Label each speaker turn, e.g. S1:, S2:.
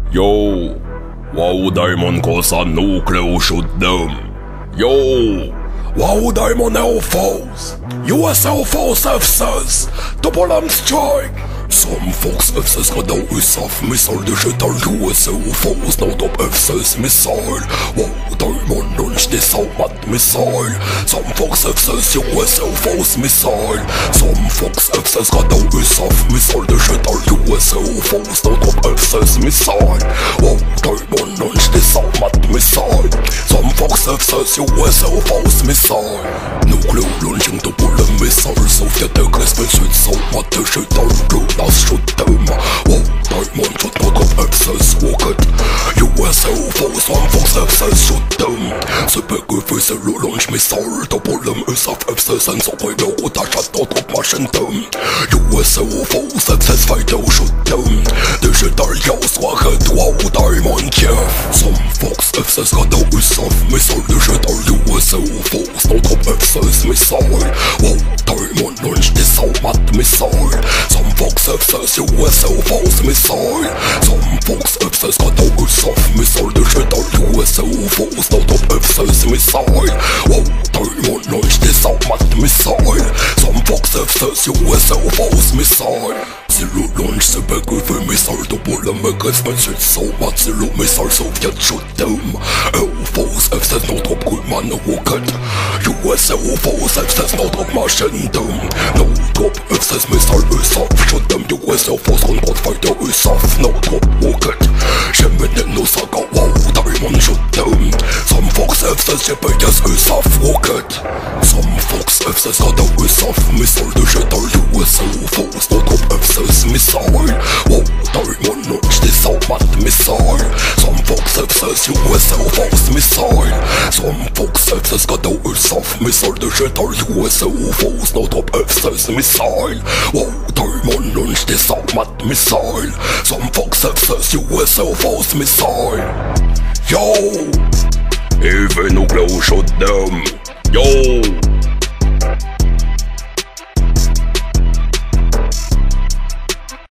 S1: Yo, Wardaimond Cos a nuclear shutdown. Yo, Wardaimond AIRFORCE, US AIRFORCE officers, double arm strike. Some Fox F-16 radars av missildigital US AIRFORCE not up F-16 missile. Wardaimond launch disarmed missile. Some Fox F-16 US AIRFORCE missile. Some Fox F-16 radars av missildigital US AIRFORCE not up F-16 missile. Wardaimond launch disarmed missile. Some Fox F-16 US AIRFORCE missile. Nuclear launching double missile. Soviet aggressive disarmed digital shoot them. Wardaimond shoot not up F-16 rocket. US AIRFORCE one Fox F-16 shoot them. Super aggressive launch missile. Double of F-16 so I know that shot not up machine them. US AIRFORCE F-16 fighter shoot them. Digital yaws rocket Wardaimond Cos. Some Fox F-16 radars av missile digital US AIRFORCE not up F-16 missile. Wardaimond launch disarmed missile. Some Fox F-16 US AIRFORCE missile. Some Fox F-16 radars av missile digital US AIRFORCE not up F-16 missile. Wardaimond launch disarmed missile. Some Fox F-16 US AIRFORCE missile. Zero launch super aggressive missile double aggressive disarmed zero missile Soviet shoot them. AIRFORCE F-16 not up Grumman rocket. US AIRFORCE F-16 not up machine them. No drop F-16 missile USAF shoot them. US AIRFORCE combat fighter USAF no drop rocket. Sheminen Saga Wardaimond shoot them. Some Fox F-16 GPS USAF rocket. Some Fox F-16 radars av missile digital US AIRFORCE not up F-16 missile. Wardaimond launch disarmed missile. Some Fox F-16 US AIRFORCE missile. Some Fox F-16 radars av missile digital US AIRFORCE not up F-16 missile. Wardaimond launch disarmed missile. Some Fox F-16 US AIRFORCE missile. Yo, even nuclear shutdown. Yo.